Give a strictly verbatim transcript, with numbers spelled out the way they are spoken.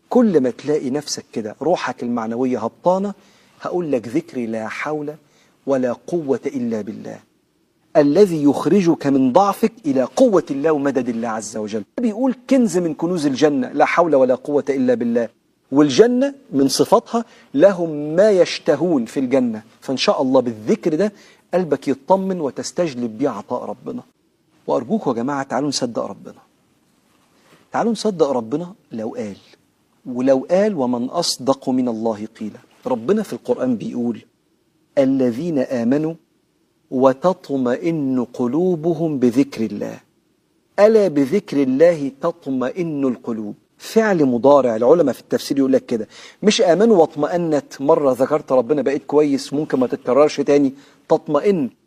كل ما تلاقي نفسك كده روحك المعنوية هبطانة، هقول لك ذكري لا حول ولا قوة إلا بالله الذي يخرجك من ضعفك إلى قوة الله ومدد الله عز وجل. بيقول كنز من كنوز الجنة لا حول ولا قوة إلا بالله، والجنة من صفاتها لهم ما يشتهون في الجنة. فإن شاء الله بالذكر ده قلبك يطمن وتستجلب بيه عطاء ربنا. وأرجوكوا يا جماعة تعالوا نصدق ربنا، تعالوا نصدق ربنا لو قال، ولو قال ومن أصدق من الله قيلا. ربنا في القرآن بيقول الذين آمنوا وتطمئن قلوبهم بذكر الله، ألا بذكر الله تطمئن القلوب. فعل مضارع، العلماء في التفسير يقول لك كده، مش آمنوا واطمأنت، مرة ذكرت ربنا بقيت كويس ممكن ما تتكررش تاني، تطمئن